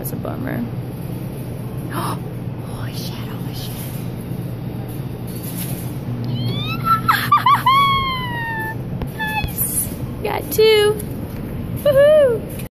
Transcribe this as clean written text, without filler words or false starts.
That's a bummer. Holy shit, holy shit. Nice! Got two. Woohoo!